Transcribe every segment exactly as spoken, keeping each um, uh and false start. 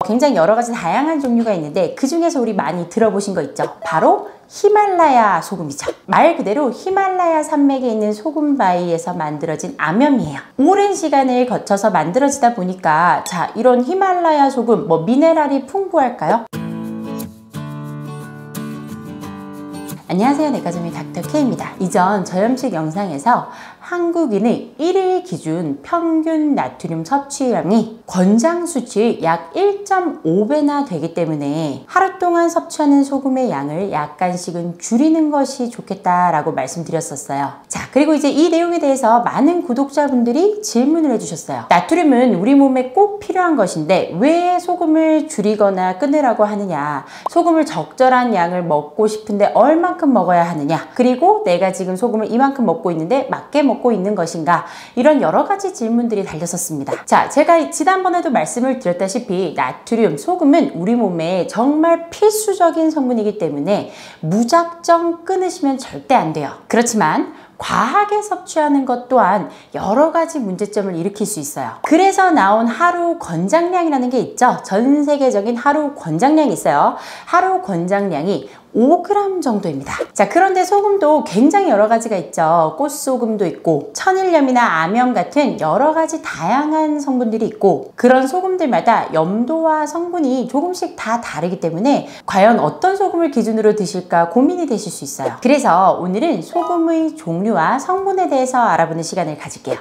굉장히 여러 가지 다양한 종류가 있는데 그 중에서 우리 많이 들어보신 거 있죠? 바로 히말라야 소금이죠. 말 그대로 히말라야 산맥에 있는 소금 바위에서 만들어진 암염이에요. 오랜 시간을 거쳐서 만들어지다 보니까 자, 이런 히말라야 소금 뭐 미네랄이 풍부할까요? 안녕하세요, 내과점의 닥터케이입니다. 이전 저염식 영상에서 한국인의 일 일 기준 평균 나트륨 섭취량이 권장 수치의 약 일 점 오 배나 되기 때문에 하루 동안 섭취하는 소금의 양을 약간씩은 줄이는 것이 좋겠다라고 말씀드렸었어요. 자, 그리고 이제 이 내용에 대해서 많은 구독자분들이 질문을 해주셨어요. 나트륨은 우리 몸에 꼭 필요한 것인데 왜 소금을 줄이거나 끊으라고 하느냐, 소금을 적절한 양을 먹고 싶은데 얼만큼 먹어야 하느냐, 그리고 내가 지금 소금을 이만큼 먹고 있는데 맞게 먹고 있는 것인가, 이런 여러 가지 질문들이 달렸었습니다. 자, 제가 지난번에도 말씀을 드렸다시피 나트륨, 소금은 우리 몸에 정말 필수적인 성분이기 때문에 무작정 끊으시면 절대 안 돼요. 그렇지만 과하게 섭취하는 것 또한 여러 가지 문제점을 일으킬 수 있어요. 그래서 나온 하루 권장량이라는 게 있죠. 전 세계적인 하루 권장량이 있어요. 하루 권장량이 오 그램 정도입니다. 자, 그런데 소금도 굉장히 여러 가지가 있죠. 꽃소금도 있고 천일염이나 암염 같은 여러 가지 다양한 성분들이 있고, 그런 소금들마다 염도와 성분이 조금씩 다 다르기 때문에 과연 어떤 소금을 기준으로 드실까 고민이 되실 수 있어요. 그래서 오늘은 소금의 종류와 성분에 대해서 알아보는 시간을 가질게요.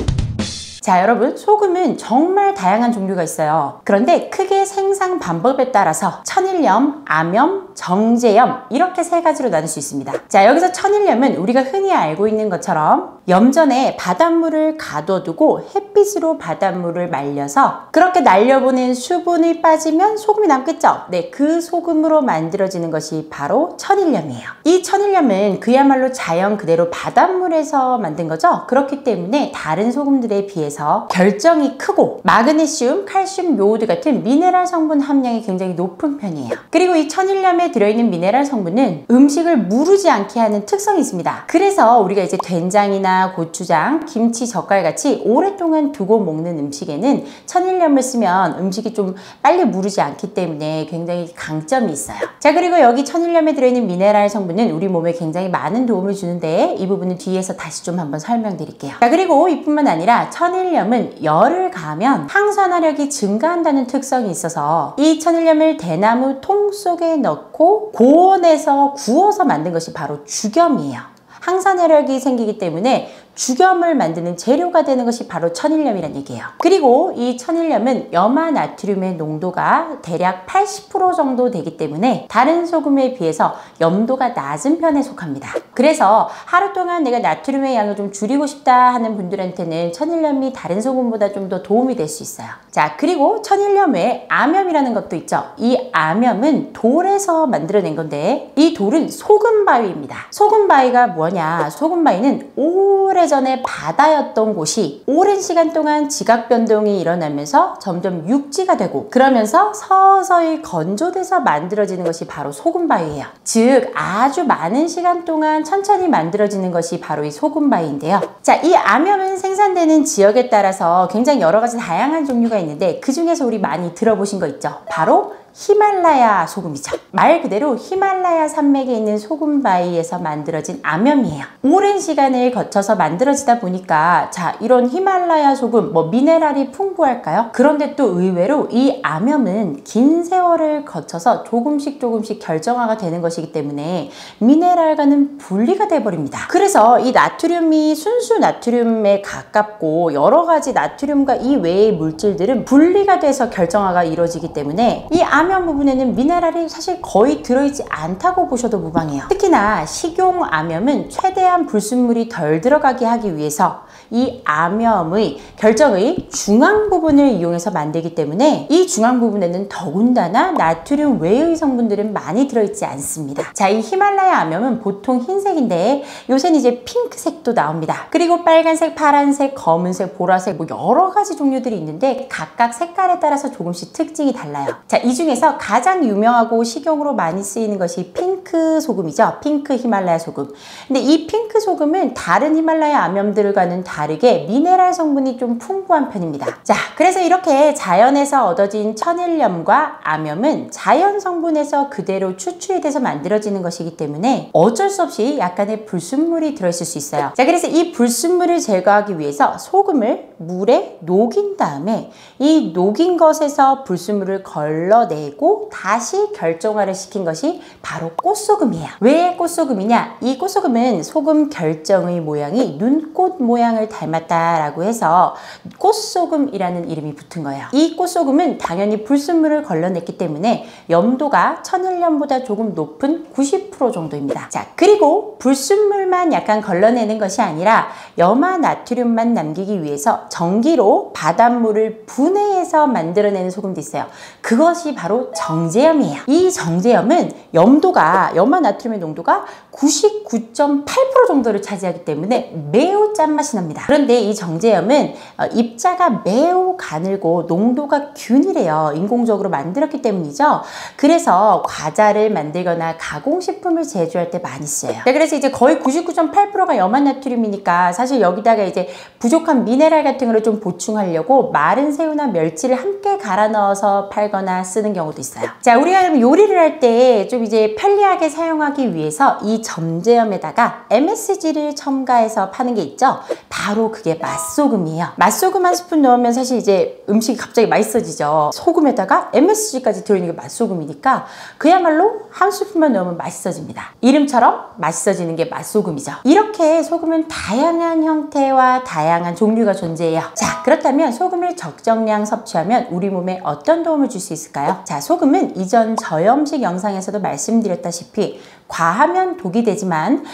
자, 여러분, 소금은 정말 다양한 종류가 있어요. 그런데 크게 생산 방법에 따라서 천일염, 암염, 정제염 이렇게 세 가지로 나눌 수 있습니다. 자, 여기서 천일염은 우리가 흔히 알고 있는 것처럼 염전에 바닷물을 가둬두고 햇빛으로 바닷물을 말려서 그렇게 날려보낸 수분이 빠지면 소금이 남겠죠? 네, 그 소금으로 만들어지는 것이 바로 천일염이에요. 이 천일염은 그야말로 자연 그대로 바닷물에서 만든 거죠. 그렇기 때문에 다른 소금들에 비해서 결정이 크고 마그네슘, 칼슘, 요오드 같은 미네랄 성분 함량이 굉장히 높은 편이에요. 그리고 이 천일염에 들어있는 미네랄 성분은 음식을 무르지 않게 하는 특성이 있습니다. 그래서 우리가 이제 된장이나 고추장, 김치, 젓갈 같이 오랫동안 두고 먹는 음식에는 천일염을 쓰면 음식이 좀 빨리 무르지 않기 때문에 굉장히 강점이 있어요. 자, 그리고 여기 천일염에 들어있는 미네랄 성분은 우리 몸에 굉장히 많은 도움을 주는데 이 부분은 뒤에서 다시 좀 한번 설명드릴게요. 자, 그리고 이뿐만 아니라 천일염은 열을 가하면 항산화력이 증가한다는 특성이 있어서 이 천일염을 대나무 통 속에 넣고 고온에서 구워서 만든 것이 바로 죽염이에요. 항산화력이 생기기 때문에 죽염을 만드는 재료가 되는 것이 바로 천일염이란 얘기예요. 그리고 이 천일염은 염화 나트륨의 농도가 대략 팔십 퍼센트 정도 되기 때문에 다른 소금에 비해서 염도가 낮은 편에 속합니다. 그래서 하루 동안 내가 나트륨의 양을 좀 줄이고 싶다 하는 분들한테는 천일염이 다른 소금보다 좀 더 도움이 될 수 있어요. 자, 그리고 천일염 외에 암염이라는 것도 있죠. 이 암염은 돌에서 만들어낸 건데 이 돌은 소금바위입니다. 소금바위가 뭐냐? 소금바위는 오래 전에 바다였던 곳이 오랜 시간 동안 지각 변동이 일어나면서 점점 육지가 되고 그러면서 서서히 건조돼서 만들어지는 것이 바로 소금바위예요. 즉 아주 많은 시간 동안 천천히 만들어지는 것이 바로 이 소금바위인데요. 자, 이 암염은 생산되는 지역에 따라서 굉장히 여러 가지 다양한 종류가 있는데 그 중에서 우리 많이 들어보신 거 있죠? 바로 히말라야 소금이죠. 말 그대로 히말라야 산맥에 있는 소금 바위에서 만들어진 암염이에요. 오랜 시간을 거쳐서 만들어지다 보니까 자, 이런 히말라야 소금 뭐 미네랄이 풍부할까요? 그런데 또 의외로 이 암염은 긴 세월을 거쳐서 조금씩 조금씩 결정화가 되는 것이기 때문에 미네랄과는 분리가 돼버립니다. 그래서 이 나트륨이 순수 나트륨에 가깝고 여러 가지 나트륨과 이 외의 물질들은 분리가 돼서 결정화가 이루어지기 때문에 이 암염 부분에는 미네랄이 사실 거의 들어있지 않다고 보셔도 무방해요. 특히나 식용 암염은 최대한 불순물이 덜 들어가게 하기 위해서 이 암염의 결정의 중앙 부분을 이용해서 만들기 때문에 이 중앙 부분에는 더군다나 나트륨 외의 성분들은 많이 들어있지 않습니다. 자, 이 히말라야 암염은 보통 흰색인데 요새는 이제 핑크색도 나옵니다. 그리고 빨간색, 파란색, 검은색, 보라색 뭐 여러 가지 종류들이 있는데 각각 색깔에 따라서 조금씩 특징이 달라요. 자, 이 중에서 가장 유명하고 식용으로 많이 쓰이는 것이 핑크 핑크 소금이죠. 핑크 히말라야 소금. 근데 이 핑크 소금은 다른 히말라야 암염들과는 다르게 미네랄 성분이 좀 풍부한 편입니다. 자, 그래서 이렇게 자연에서 얻어진 천일염과 암염은 자연 성분에서 그대로 추출이 돼서 만들어지는 것이기 때문에 어쩔 수 없이 약간의 불순물이 들어있을 수 있어요. 자, 그래서 이 불순물을 제거하기 위해서 소금을 물에 녹인 다음에 이 녹인 것에서 불순물을 걸러내고 다시 결정화를 시킨 것이 바로 꽃소금이에요. 왜 꽃소금이냐? 이 꽃소금은 소금 결정의 모양이 눈꽃 모양을 닮았다라고 해서 꽃소금이라는 이름이 붙은 거예요. 이 꽃소금은 당연히 불순물을 걸러냈기 때문에 염도가 천일염보다 조금 높은 구십 퍼센트 정도입니다. 자, 그리고 불순물만 약간 걸러내는 것이 아니라 염화 나트륨만 남기기 위해서 전기로 바닷물을 분해해서 만들어내는 소금도 있어요. 그것이 바로 정제염이에요. 이 정제염은 염도가 염화 나트륨의 농도가 구십구 점 팔 퍼센트 정도를 차지하기 때문에 매우 짠맛이 납니다. 그런데 이 정제염은 입자가 매우 가늘고 농도가 균일해요. 인공적으로 만들었기 때문이죠. 그래서 과자를 만들거나 가공식품을 제조할 때 많이 쓰여요. 네, 그래서 이제 거의 구십구 점 팔 퍼센트가 염화 나트륨이니까 사실 여기다가 이제 부족한 미네랄 같은 거를 좀 보충하려고 마른 새우나 멸치를 함께 갈아 넣어서 팔거나 쓰는 경우도 있어요. 자, 우리가 요리를 할 때 좀 이제 편리하게 사용하기 위해서 이 점제염에다가 엠에스지를 첨가해서 파는 게 있죠. 바로 그게 맛소금이에요. 맛소금 한 스푼 넣으면 사실 이제 음식이 갑자기 맛있어지죠. 소금에다가 엠에스지까지 들어있는 게 맛소금이니까 그야말로 한 스푼만 넣으면 맛있어집니다. 이름처럼 맛있어지는 게 맛소금이죠. 이렇게 소금은 다양한 형태와 다양한 종류가 존재해요. 자, 그렇다면 소금을 적정량 섭취하면 우리 몸에 어떤 도움을 줄 수 있을까요? 자, 소금은 이전 저염식 영상에서도 말씀드렸다시피 과하면 독이 되지만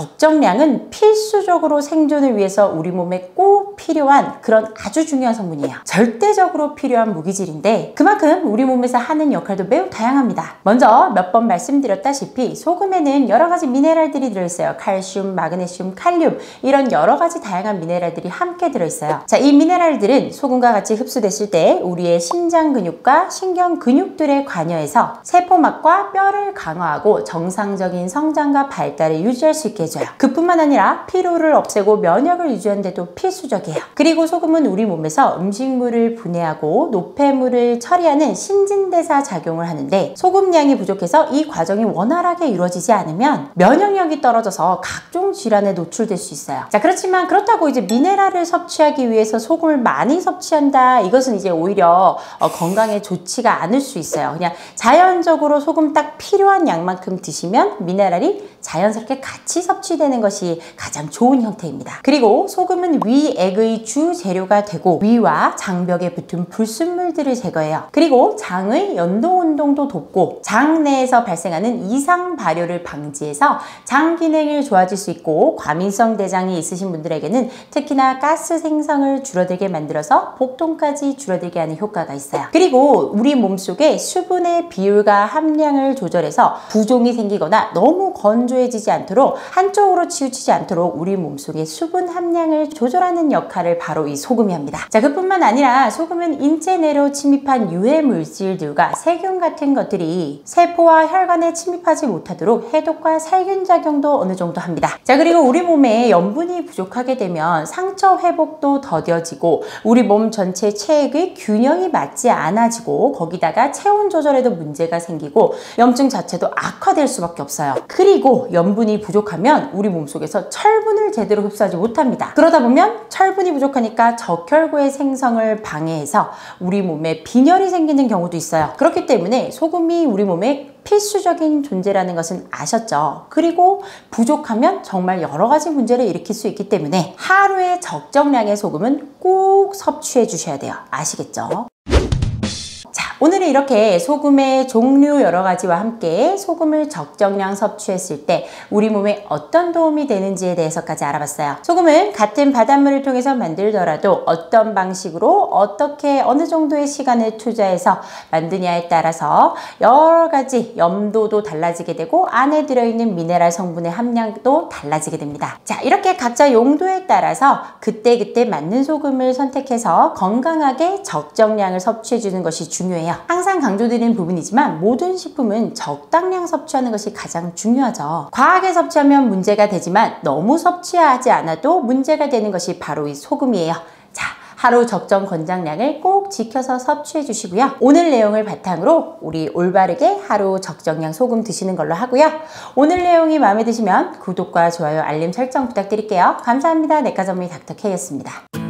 적정량은 필수적으로 생존을 위해서 우리 몸에 꼭 필요한 그런 아주 중요한 성분이에요. 절대적으로 필요한 무기질인데 그만큼 우리 몸에서 하는 역할도 매우 다양합니다. 먼저 몇 번 말씀드렸다시피 소금에는 여러 가지 미네랄들이 들어있어요. 칼슘, 마그네슘, 칼륨 이런 여러 가지 다양한 미네랄들이 함께 들어있어요. 자, 이 미네랄들은 소금과 같이 흡수됐을 때 우리의 심장 근육과 신경 근육들에 관여해서 세포막과 뼈를 강화하고 정상적인 성장과 발달을 유지할 수 있게 해줘요. 그뿐만 아니라 피로를 없애고 면역을 유지하는 데도 필수적이에요. 그리고 소금은 우리 몸에서 음식물을 분해하고 노폐물을 처리하는 신진대사 작용을 하는데 소금량이 부족해서 이 과정이 원활하게 이루어지지 않으면 면역력이 떨어져서 각종 질환에 노출될 수 있어요. 자, 그렇지만 그렇다고 이제 미네랄을 섭취하기 위해서 소금을 많이 섭취한다, 이것은 이제 오히려 어, 건강에 좋지가 않을 수 있어요. 그냥 자연적으로 소금 딱 필요한 양만큼 드시면 미네랄이 자연스럽게 같이 섭취되는 것이 가장 좋은 형태입니다. 그리고 소금은 위액의 주 재료가 되고 위와 장벽에 붙은 불순물들을 제거해요. 그리고 장의 연동 운동도 돕고 장 내에서 발생하는 이상 발효를 방지해서 장 기능을 좋아질 수 있고 과민성 대장이 있으신 분들에게는 특히나 가스 생성을 줄어들게 만들어서 복통까지 줄어들게 하는 효과가 있어요. 그리고 우리 몸속에 수분의 비율과 함량을 조절해서 부종이 생기거나 너무 건조해지지 않도록 한쪽으로 치우치지 않도록 우리 몸속의 수분 함량을 조절하는 역할을 바로 이 소금이 합니다. 자, 그뿐만 아니라 소금은 인체 내로 침입한 유해 물질들과 세균 같은 것들이 세포와 혈관에 침입하지 못하도록 해독과 살균 작용도 어느 정도 합니다. 자, 그리고 우리 몸에 염분이 부족하게 되면 상처 회복도 더뎌지고 우리 몸 전체 체액의 균형이 맞지 않아지고 거기다가 체온 조절에도 문제가 생기고 염증 자체도 악화될 수밖에 없어요. 그리고 염분이 부족하면 우리 몸속에서 철분을 제대로 흡수하지 못합니다. 그러다 보면 철분이 부족하니까 적혈구의 생성을 방해해서 우리 몸에 빈혈이 생기는 경우도 있어요. 그렇기 때문에 소금이 우리 몸에 필수적인 존재라는 것은 아셨죠? 그리고 부족하면 정말 여러 가지 문제를 일으킬 수 있기 때문에 하루에 적정량의 소금은 꼭 섭취해 주셔야 돼요. 아시겠죠? 자, 오늘은 이렇게 소금의 종류 여러 가지와 함께 소금을 적정량 섭취했을 때 우리 몸에 어떤 도움이 되는지에 대해서까지 알아봤어요. 소금은 같은 바닷물을 통해서 만들더라도 어떤 방식으로 어떻게 어느 정도의 시간을 투자해서 만드냐에 따라서 여러 가지 염도도 달라지게 되고 안에 들어있는 미네랄 성분의 함량도 달라지게 됩니다. 자, 이렇게 각자 용도에 따라서 그때그때 맞는 소금을 선택해서 건강하게 적정량을 섭취해 주는 것이 중요해요. 중요해요. 항상 강조드리는 부분이지만 모든 식품은 적당량 섭취하는 것이 가장 중요하죠. 과하게 섭취하면 문제가 되지만 너무 섭취하지 않아도 문제가 되는 것이 바로 이 소금이에요. 자, 하루 적정 권장량을 꼭 지켜서 섭취해 주시고요. 오늘 내용을 바탕으로 우리 올바르게 하루 적정량 소금 드시는 걸로 하고요. 오늘 내용이 마음에 드시면 구독과 좋아요, 알림 설정 부탁드릴게요. 감사합니다. 내과 전문의 닥터 K였습니다.